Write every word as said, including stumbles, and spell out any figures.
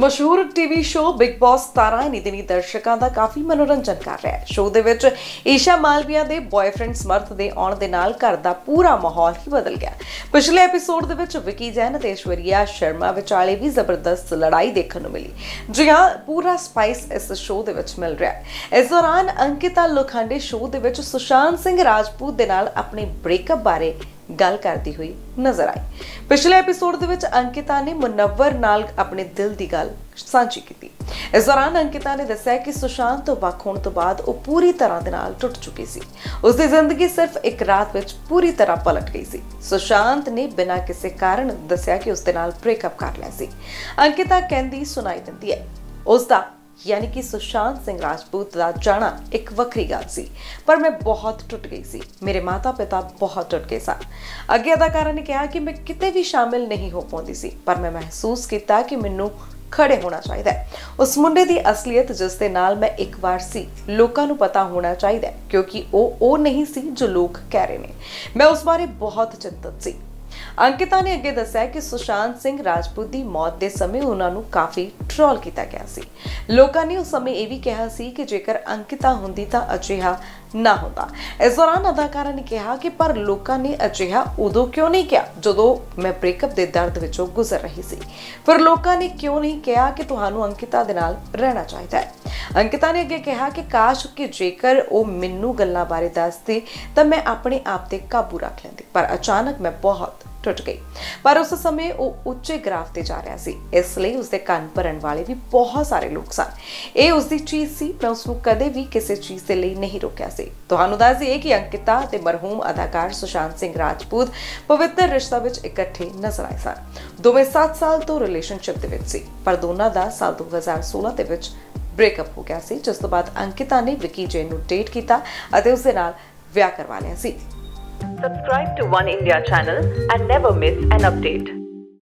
ਮਸ਼ਹੂਰ TV show big boss ਸਤਾਰਾਂ ਇਨੀ ਦਿਨੀ ਦਰਸ਼ਕਾਂ ਦਾ ਕਾਫੀ ਮਨੋਰੰਜਨ ਕਰ ਰਿਹਾ ਹੈ। ਸ਼ੋ ਦੇ ਵਿੱਚ ਈਸ਼ਾ ਮਾਲਵੀਆ ਦੇ ਬॉयਫ੍ਰੈਂਡ ਸਮਰਥ ਦੇ ਆਉਣ ਦੇ ਨਾਲ ਘਰ ਦਾ ਪੂਰਾ ਮਾਹੌਲ ਹੀ ਬਦਲ ਗਿਆ। ਪਿਛਲੇ ਐਪੀਸੋਡ ਦੇ ਵਿੱਚ ਵਿੱਕੀ ਜੈਨ ਅਤੇ ਐਸ਼ਵਰਿਆ ਸ਼ਰਮਾ ਵਿਚਾਲੇ ਵੀ ਜ਼ਬਰਦਸਤ ਲੜਾਈ ਦੇਖਣ ਨੂੰ ਮਿਲੀ। ਜੀ ਹਾਂ, ਪੂਰਾ ਸਪਾਈਸ ਇਸ ਸ਼ੋ ਦੇ ਵਿੱਚ ਮਿਲ ਰਿਹਾ ਹੈ। ਇਸ ਦੌਰਾਨ ਅੰਕਿਤਾ ਲੋਖੰਡੇ ਸ਼ੋ ਦੇ ਵਿੱਚ ਸੁਸ਼ਾਂਤ ਸਿੰਘ ਰਾਜਪੂਤ ਦੇ ਨਾਲ ਆਪਣੇ ਬ੍ਰੇਕਅਪ ਬਾਰੇ ਗੱਲ करती हुई नजर आई। पिछले एपीसोड दे विच अंकिता ने मुनव्वर नाल अपने दिल दी गल सांझी कीती। इस दौरान अंकिता ने दस्सिया कि सुशांत तो वख होने तो बाद वो पूरी तरह दे नाल टुट चुकी सी। उसकी जिंदगी सिर्फ एक रात विच पूरी तरह पलट गई सी। सुशांत ने बिना किसी कारण दस्सिया कि उसदे नाल ब्रेकअप कर लिया सी। अंकिता कहंदी सुनाई दिंदी है उसदा यानी कि सुशांत सिंह राजपूत का जाना एक वक्री गल सी, पर मैं बहुत टुट गई सी। मेरे माता पिता बहुत टुट गए सन। अगे अदाकारा ने कहा कि मैं किते भी शामिल नहीं हो पाती सी, पर मैं महसूस किया कि मैनू खड़े होना चाहिए। उस मुंडे की असलीयत जिस दे नाल मैं एक बार सी लोकां नू पता होना चाहिए, क्योंकि वो वो नहीं सी जो लोग कह रहे ने। मैं उस बारे बहुत चिंतित सी। अंकिता ने अगे दस्सिया कि सुशांत सिंह राजपूत की मौत के समय उन्होंने काफ़ी ट्रोल किया गया सी। लोगों ने उस समय यह भी कहा सी कि जेकर अंकिता होंदी तां अजिहा ना होता। इस दौरान अदाकारा ने कहा कि पर लोगों ने अजिहा उदों क्यों नहीं किया जदों मैं ब्रेकअप के दर्द विचों गुजर रही सी। फिर लोगों ने क्यों नहीं कहा कि तुहानू अंकिता दे नाल रहना चाहिए है। अंकिता ने अगे कहा कि काश कि जेकर वो मैनू गल्लां बारे दसदी तां मैं अपने आप ते काबू रख लैंदी, पर अचानक मैं बहुत टुट गई। पर उस समय वो उच्चे ग्राफ ते जा रहा सी, इसलिए उसके कान भरन वाले भी बहुत सारे लोग सन। ये उसकी चीज़ सी, मैं उसनू कदे भी किसी चीज़ के लिए नहीं रोकिया सी। तुहानू दस दईए कि अंकिता ते मरहूम अदाकार सुशांत सिंह राजपूत पवित्र रिश्ता विच इकट्ठे नजर आए सन। दोवें सात साल तो रिलेशनशिप दे विच सी, पर दोनों दा साल दो हज़ार सोलह दे विच ब्रेकअप हो गया सी, जिस तो बाद अंकिता ने विकी जैन नू डेट किया और उसदे नाल विआह करवा लिया सी। Subscribe to One India channel and never miss an update.